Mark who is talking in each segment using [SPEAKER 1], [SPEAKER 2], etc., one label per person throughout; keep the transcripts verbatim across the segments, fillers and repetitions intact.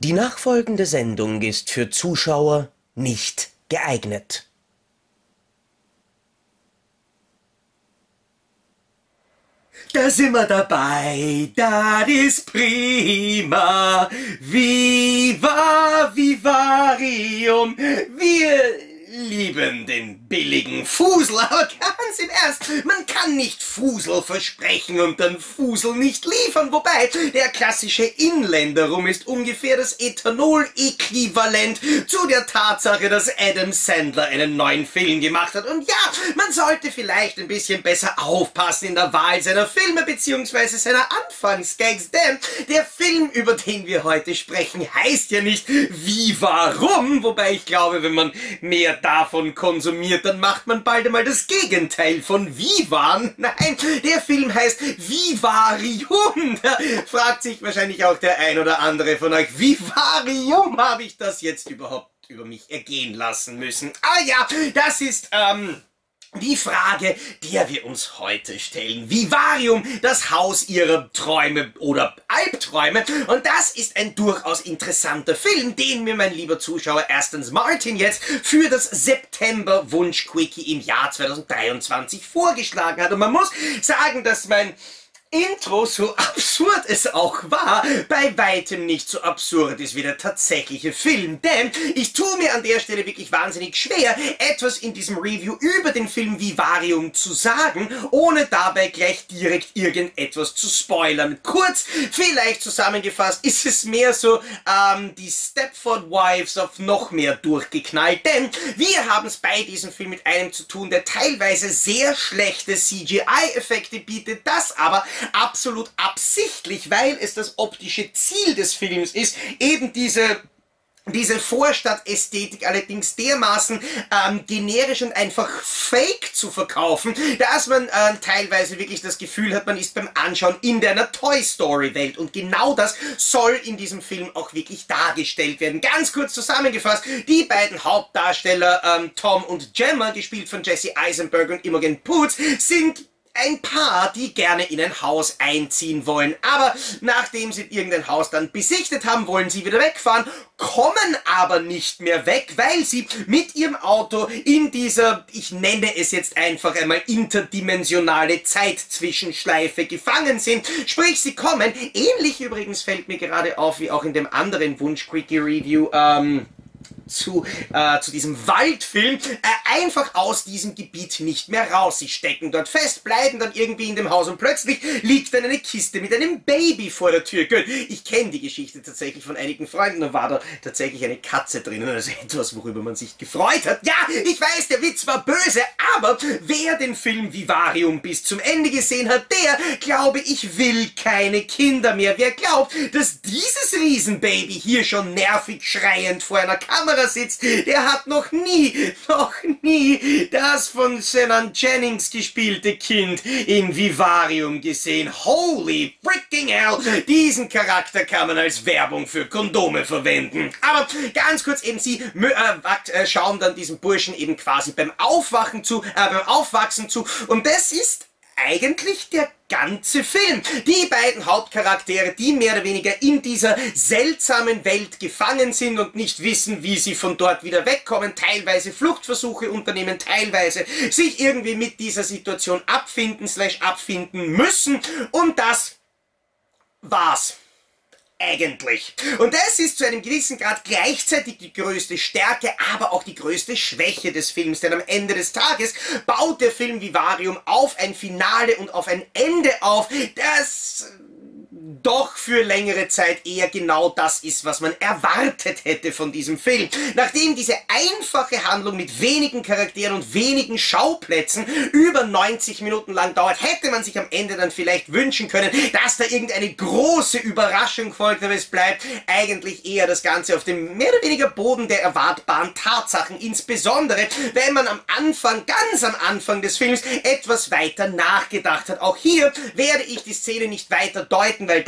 [SPEAKER 1] Die nachfolgende Sendung ist für Zuschauer nicht geeignet.
[SPEAKER 2] Da sind wir dabei, das ist prima. Viva Vivarium. Wir lieben den billigen Fusel, aber ganz im Ernst, man kann nicht Fusel versprechen und dann Fusel nicht liefern, wobei der klassische Inländerrum ist ungefähr das Ethanol-Äquivalent zu der Tatsache, dass Adam Sandler einen neuen Film gemacht hat. Und ja, man sollte vielleicht ein bisschen besser aufpassen in der Wahl seiner Filme bzw. seiner Anfangsgags, denn der Film, über den wir heute sprechen, heißt ja nicht Wie Warum, wobei ich glaube, wenn man mehr davon konsumiert, dann macht man bald einmal das Gegenteil von Vivan. Nein, der Film heißt Vivarium. Da fragt sich wahrscheinlich auch der ein oder andere von euch, Vivarium, habe ich das jetzt überhaupt über mich ergehen lassen müssen? Ah ja, das ist, ähm... die Frage, der wir uns heute stellen. Vivarium, das Haus ihrer Träume oder Albträume. Und das ist ein durchaus interessanter Film, den mir mein lieber Zuschauer erstens Martin jetzt für das September-Wunsch-Quickie im Jahr zweitausenddreiundzwanzig vorgeschlagen hat. Und man muss sagen, dass mein Intro, so absurd es auch war, bei weitem nicht so absurd ist wie der tatsächliche Film. Denn ich tue mir an der Stelle wirklich wahnsinnig schwer, etwas in diesem Review über den Film Vivarium zu sagen, ohne dabei gleich direkt irgendetwas zu spoilern. Kurz, vielleicht zusammengefasst, ist es mehr so ähm, die Stepford Wives auf noch mehr durchgeknallt. Denn wir haben es bei diesem Film mit einem zu tun, der teilweise sehr schlechte C G I-Effekte bietet, das aber absolut absichtlich, weil es das optische Ziel des Films ist, eben diese diese Vorstadtästhetik allerdings dermaßen ähm, generisch und einfach fake zu verkaufen, dass man äh, teilweise wirklich das Gefühl hat, man ist beim Anschauen in der Toy Story Welt. Und genau das soll in diesem Film auch wirklich dargestellt werden. Ganz kurz zusammengefasst, die beiden Hauptdarsteller ähm, Tom und Gemma, gespielt von Jesse Eisenberg und Imogen Poots, sind ein Paar, die gerne in ein Haus einziehen wollen. Aber nachdem sie irgendein Haus dann besichtet haben, wollen sie wieder wegfahren, kommen aber nicht mehr weg, weil sie mit ihrem Auto in dieser, ich nenne es jetzt einfach einmal interdimensionale Zeitzwischenschleife gefangen sind. Sprich, sie kommen, ähnlich übrigens fällt mir gerade auf, wie auch in dem anderen Wunsch-Quickie-Review, ähm... Zu, äh, zu diesem Waldfilm, äh, einfach aus diesem Gebiet nicht mehr raus. Sie stecken dort fest, bleiben dann irgendwie in dem Haus und plötzlich liegt dann eine Kiste mit einem Baby vor der Tür. Gut, ich kenne die Geschichte tatsächlich von einigen Freunden, da war da tatsächlich eine Katze drinnen, also etwas, worüber man sich gefreut hat. Ja, ich weiß, der Witz war böse, aber wer den Film Vivarium bis zum Ende gesehen hat, der, glaube ich, will keine Kinder mehr. Wer glaubt, dass dieses Riesenbaby hier schon nervig schreiend vor einer Kamera sitzt, der hat noch nie, noch nie das von Senan Jennings gespielte Kind in Vivarium gesehen. Holy freaking hell! Diesen Charakter kann man als Werbung für Kondome verwenden. Aber ganz kurz eben, sie äh, schauen dann diesem Burschen eben quasi beim Aufwachen zu, äh, beim Aufwachsen zu, und das ist eigentlich der ganze Film. Die beiden Hauptcharaktere, die mehr oder weniger in dieser seltsamen Welt gefangen sind und nicht wissen, wie sie von dort wieder wegkommen, teilweise Fluchtversuche unternehmen, teilweise sich irgendwie mit dieser Situation abfinden, slash abfinden müssen, und das war's. Eigentlich. Und das ist zu einem gewissen Grad gleichzeitig die größte Stärke, aber auch die größte Schwäche des Films, denn am Ende des Tages baut der Film Vivarium auf ein Finale und auf ein Ende auf, das doch für längere Zeit eher genau das ist, was man erwartet hätte von diesem Film. Nachdem diese einfache Handlung mit wenigen Charakteren und wenigen Schauplätzen über neunzig Minuten lang dauert, hätte man sich am Ende dann vielleicht wünschen können, dass da irgendeine große Überraschung folgt, aber es bleibt eigentlich eher das Ganze auf dem mehr oder weniger Boden der erwartbaren Tatsachen, insbesondere wenn man am Anfang, ganz am Anfang des Films etwas weiter nachgedacht hat. Auch hier werde ich die Szene nicht weiter deuten, weil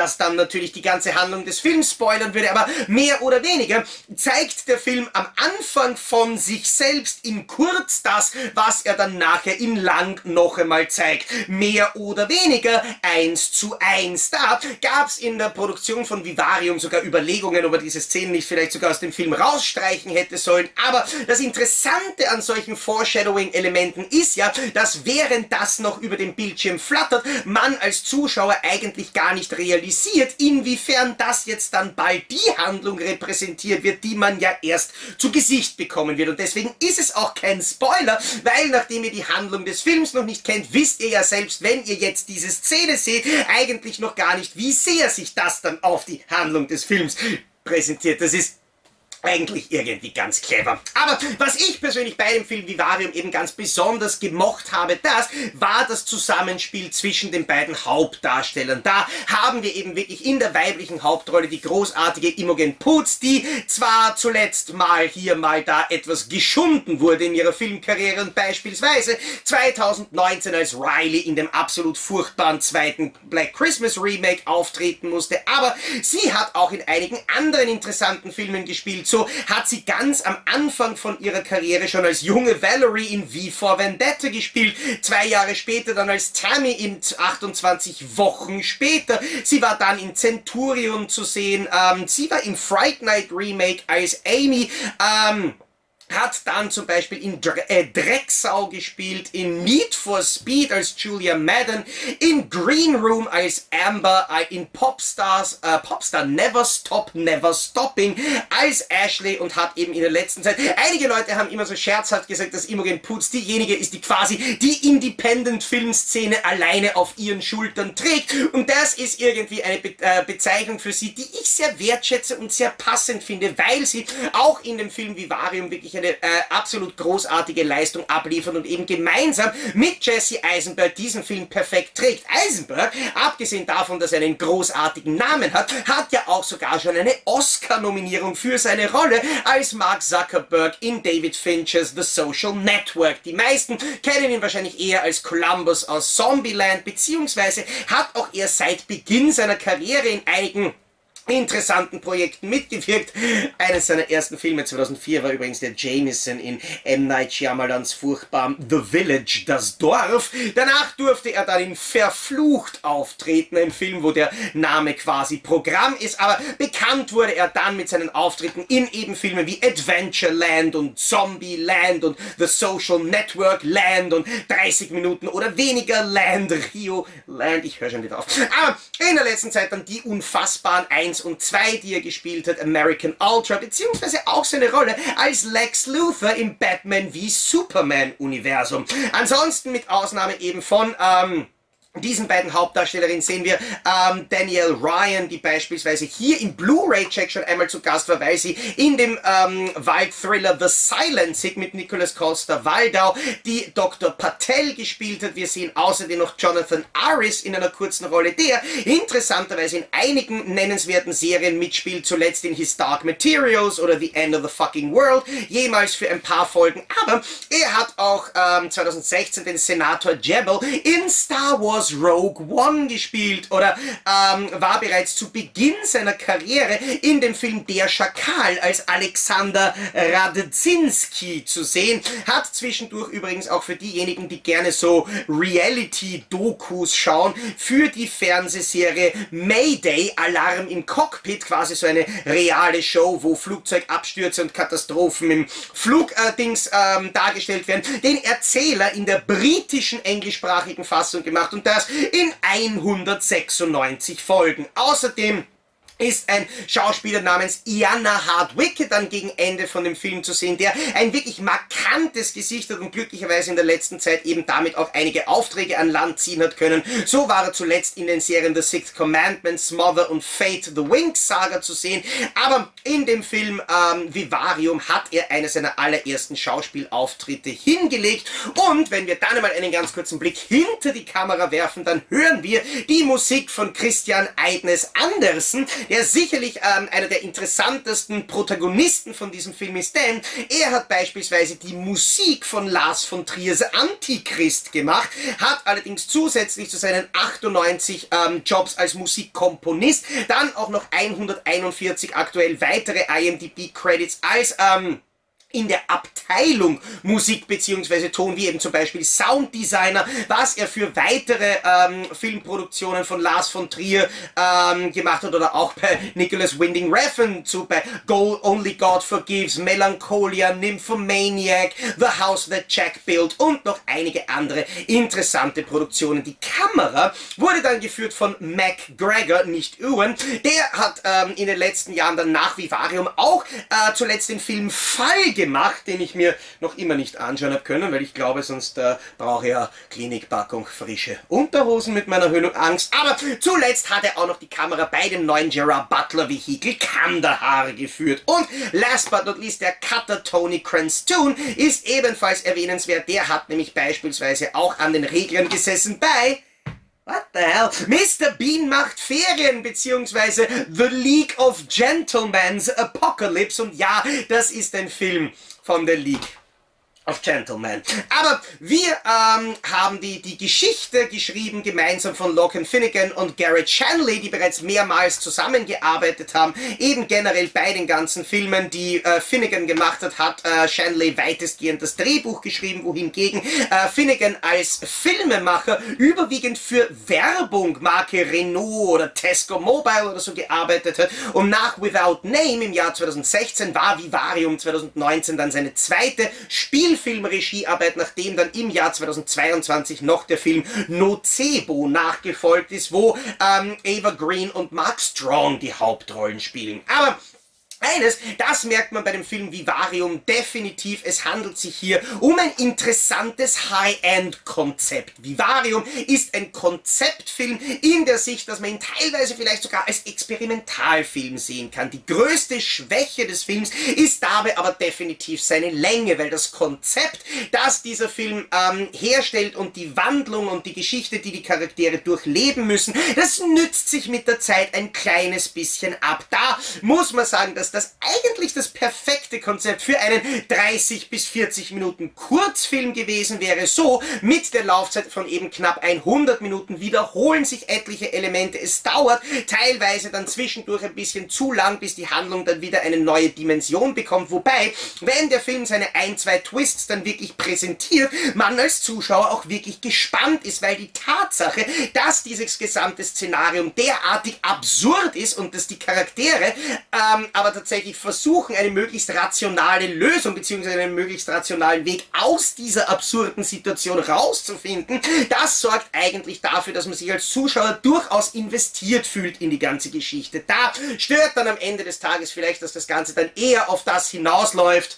[SPEAKER 2] das dann natürlich die ganze Handlung des Films spoilern würde, aber mehr oder weniger zeigt der Film am Anfang von sich selbst in kurz das, was er dann nachher in lang noch einmal zeigt. Mehr oder weniger eins zu eins. Da gab es in der Produktion von Vivarium sogar Überlegungen, ob er diese Szenen nicht vielleicht sogar aus dem Film rausstreichen hätte sollen, aber das Interessante an solchen Foreshadowing-Elementen ist ja, dass während das noch über den Bildschirm flattert, man als Zuschauer eigentlich gar nicht realisiert, inwiefern das jetzt dann bald die Handlung repräsentiert wird, die man ja erst zu Gesicht bekommen wird. Und deswegen ist es auch kein Spoiler, weil nachdem ihr die Handlung des Films noch nicht kennt, wisst ihr ja selbst, wenn ihr jetzt diese Szene seht, eigentlich noch gar nicht, wie sehr sich das dann auf die Handlung des Films präsentiert. Das ist eigentlich irgendwie ganz clever. Aber was ich persönlich bei dem Film Vivarium eben ganz besonders gemocht habe, das war das Zusammenspiel zwischen den beiden Hauptdarstellern. Da haben wir eben wirklich in der weiblichen Hauptrolle die großartige Imogen Poots, die zwar zuletzt mal hier, mal da etwas geschunden wurde in ihrer Filmkarriere und beispielsweise zweitausendneunzehn als Riley in dem absolut furchtbaren zweiten Black Christmas Remake auftreten musste, aber sie hat auch in einigen anderen interessanten Filmen gespielt. So hat sie ganz am Anfang von ihrer Karriere schon als junge Valerie in V for Vendetta gespielt, zwei Jahre später dann als Tammy in achtundzwanzig Wochen später. Sie war dann in Centurion zu sehen, ähm, sie war im Fright Night Remake als Amy, ähm, hat dann zum Beispiel in Dre äh, Drecksau gespielt, in Need for Speed als Julia Madden, in Green Room als Amber, äh, in Popstars, äh, Popstar Never Stop, Never Stopping als Ashley und hat eben in der letzten Zeit, einige Leute haben immer so scherzhaft gesagt, dass Imogen Poots diejenige ist, die quasi die Independent-Filmszene alleine auf ihren Schultern trägt, und das ist irgendwie eine Be äh, Bezeichnung für sie, die ich sehr wertschätze und sehr passend finde, weil sie auch in dem Film Vivarium wirklich eine äh, absolut großartige Leistung abliefern und eben gemeinsam mit Jesse Eisenberg diesen Film perfekt trägt. Eisenberg, abgesehen davon, dass er einen großartigen Namen hat, hat ja auch sogar schon eine Oscar-Nominierung für seine Rolle als Mark Zuckerberg in David Finchers The Social Network. Die meisten kennen ihn wahrscheinlich eher als Columbus aus Zombieland, beziehungsweise hat auch er seit Beginn seiner Karriere in einigen interessanten Projekten mitgewirkt. Eines seiner ersten Filme zweitausendvier war übrigens der Jameson in M. Night Shyamalans furchtbarem The Village, das Dorf. Danach durfte er dann in Verflucht auftreten, ein Film, wo der Name quasi Programm ist, aber bekannt wurde er dann mit seinen Auftritten in eben Filmen wie Adventureland und Zombieland und The Social Network Land und dreißig Minuten oder weniger Land, Rio Land, ich höre schon wieder auf. Aber in der letzten Zeit dann die unfassbaren eins und zwei, die er gespielt hat, American Ultra, beziehungsweise auch seine Rolle als Lex Luthor im Batman v Superman Universum. Ansonsten mit Ausnahme eben von ähm, diesen beiden Hauptdarstellerinnen sehen wir ähm, Danielle Ryan, die beispielsweise hier im Blu-ray-Check schon einmal zu Gast war, weil sie in dem ähm, Wald-Thriller The Silencing mit Nicholas Coster-Waldau die Doktor Patel gespielt hat. Wir sehen außerdem noch Jonathan Aris in einer kurzen Rolle, der interessanterweise in einigen nennenswerten Serien mitspielt, zuletzt in His Dark Materials oder The End of the Fucking World, jemals für ein paar Folgen, aber er hat auch ähm, zweitausendsechzehn den Senator Jebel in Star Wars Rogue One gespielt oder ähm, war bereits zu Beginn seiner Karriere in dem Film Der Schakal als Alexander Radzinski zu sehen. Hat zwischendurch übrigens auch für diejenigen, die gerne so Reality-Dokus schauen, für die Fernsehserie Mayday, Alarm im Cockpit, quasi so eine reale Show, wo Flugzeugabstürze und Katastrophen im Flugdings äh, ähm, dargestellt werden, den Erzähler in der britischen englischsprachigen Fassung gemacht und das in hundertsechsundneunzig Folgen. Außerdem ist ein Schauspieler namens Iana Hardwicke dann gegen Ende von dem Film zu sehen, der ein wirklich markantes Gesicht hat und glücklicherweise in der letzten Zeit eben damit auch einige Aufträge an Land ziehen hat können. So war er zuletzt in den Serien The Sixth Commandment, Smother und Fate the Winx Saga zu sehen, aber in dem Film ähm, Vivarium hat er eine seiner allerersten Schauspielauftritte hingelegt, und wenn wir dann einmal einen ganz kurzen Blick hinter die Kamera werfen, dann hören wir die Musik von Christian Eidnes Andersen, der sicherlich ähm, einer der interessantesten Protagonisten von diesem Film ist, denn er hat beispielsweise die Musik von Lars von Triers Antichrist gemacht, hat allerdings zusätzlich zu seinen achtundneunzig ähm, Jobs als Musikkomponist dann auch noch hunderteinundvierzig aktuell weitere I M D B-Credits als ähm, in der Abteilung Musik bzw. Ton, wie eben zum Beispiel Sounddesigner, was er für weitere ähm, Filmproduktionen von Lars von Trier ähm, gemacht hat, oder auch bei Nicholas Winding Refn, zu bei Go Only God Forgives, Melancholia, Nymphomaniac, The House That Jack Built und noch einige andere interessante Produktionen. Die Kamera wurde dann geführt von MacGregor, nicht Ewan. Der hat ähm, in den letzten Jahren dann nach Vivarium auch äh, zuletzt den Film Fall gemacht, den ich mir noch immer nicht anschauen habe können, weil ich glaube, sonst äh, brauche ich ja Klinikpackung frische Unterhosen mit meiner Höhenangst. Aber zuletzt hat er auch noch die Kamera bei dem neuen Gerard Butler Vehikel Kandahar geführt. Und last but not least, der Cutter Tony Cranstoun ist ebenfalls erwähnenswert. Der hat nämlich beispielsweise auch an den Reglern gesessen bei What the hell? Mister Bean macht Ferien, beziehungsweise The League of Gentlemen's Apocalypse. Und ja, das ist ein Film von der League of Gentlemen. Aber wir ähm, haben die, die Geschichte geschrieben, gemeinsam von Logan Finnegan und Garrett Shanley, die bereits mehrmals zusammengearbeitet haben. Eben generell bei den ganzen Filmen, die äh, Finnegan gemacht hat, hat äh, Shanley weitestgehend das Drehbuch geschrieben, wohingegen äh, Finnegan als Filmemacher überwiegend für Werbung, Marke Renault oder Tesco Mobile oder so gearbeitet hat. Und nach Without Name im Jahr zweitausendsechzehn war Vivarium zweitausendneunzehn dann seine zweite Spiel Filmregiearbeit, nachdem dann im Jahr zweitausendzweiundzwanzig noch der Film Nocebo nachgefolgt ist, wo ähm, Ava Green und Mark Strong die Hauptrollen spielen. Aber eines, das merkt man bei dem Film Vivarium definitiv, es handelt sich hier um ein interessantes High-End-Konzept. Vivarium ist ein Konzeptfilm in der Sicht, dass man ihn teilweise vielleicht sogar als Experimentalfilm sehen kann. Die größte Schwäche des Films ist dabei aber definitiv seine Länge, weil das Konzept, das dieser Film ähm, herstellt und die Wandlung und die Geschichte, die die Charaktere durchleben müssen, das nützt sich mit der Zeit ein kleines bisschen ab. Da muss man sagen, dass das eigentlich das perfekte Konzept für einen dreißig bis vierzig Minuten Kurzfilm gewesen wäre. So, mit der Laufzeit von eben knapp hundert Minuten wiederholen sich etliche Elemente. Es dauert teilweise dann zwischendurch ein bisschen zu lang, bis die Handlung dann wieder eine neue Dimension bekommt. Wobei, wenn der Film seine ein, zwei Twists dann wirklich präsentiert, man als Zuschauer auch wirklich gespannt ist, weil die Tatsache, dass dieses gesamte Szenarium derartig absurd ist und dass die Charaktere ähm, aber tatsächlich versuchen, eine möglichst rationale Lösung bzw. einen möglichst rationalen Weg aus dieser absurden Situation rauszufinden, das sorgt eigentlich dafür, dass man sich als Zuschauer durchaus investiert fühlt in die ganze Geschichte. Da stört dann am Ende des Tages vielleicht, dass das Ganze dann eher auf das hinausläuft,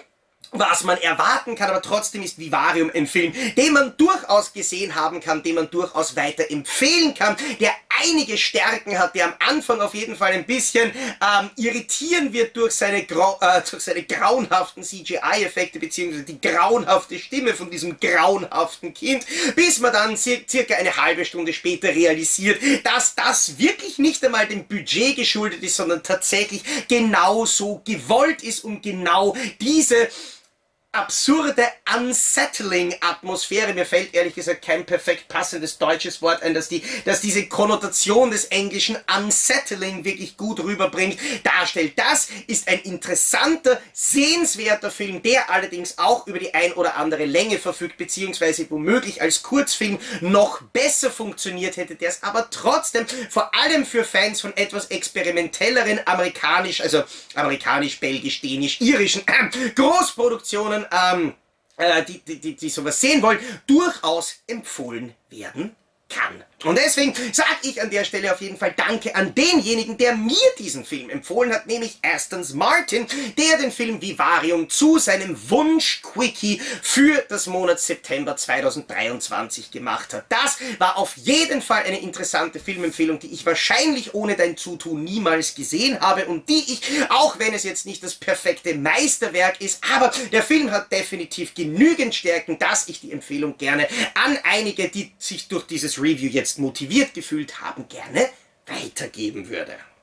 [SPEAKER 2] was man erwarten kann, aber trotzdem ist Vivarium ein Film, den man durchaus gesehen haben kann, den man durchaus weiter empfehlen kann, der einige Stärken hat, der am Anfang auf jeden Fall ein bisschen ähm, irritieren wird durch seine, grau äh, durch seine grauenhaften C G I-Effekte beziehungsweise die grauenhafte Stimme von diesem grauenhaften Kind, bis man dann cir circa eine halbe Stunde später realisiert, dass das wirklich nicht einmal dem Budget geschuldet ist, sondern tatsächlich genau so gewollt ist, um genau diese absurde, unsettling Atmosphäre, mir fällt ehrlich gesagt kein perfekt passendes deutsches Wort ein, dass, die, dass diese Konnotation des englischen unsettling wirklich gut rüberbringt, darstellt. Das ist ein interessanter, sehenswerter Film, der allerdings auch über die ein oder andere Länge verfügt, beziehungsweise womöglich als Kurzfilm noch besser funktioniert hätte, der es aber trotzdem vor allem für Fans von etwas experimentelleren amerikanisch, also amerikanisch, belgisch, dänisch, irischen äh, Großproduktionen Ähm, äh, die, die, die, die sowas sehen wollen, durchaus empfohlen werden kann. Und deswegen sage ich an der Stelle auf jeden Fall Danke an denjenigen, der mir diesen Film empfohlen hat, nämlich Astons Martin, der den Film Vivarium zu seinem Wunsch-Quickie für das Monat September zweitausenddreiundzwanzig gemacht hat. Das war auf jeden Fall eine interessante Filmempfehlung, die ich wahrscheinlich ohne dein Zutun niemals gesehen habe und die ich, auch wenn es jetzt nicht das perfekte Meisterwerk ist, aber der Film hat definitiv genügend Stärken, dass ich die Empfehlung gerne an einige, die sich durch dieses Review jetzt motiviert gefühlt haben, gerne weitergeben würde.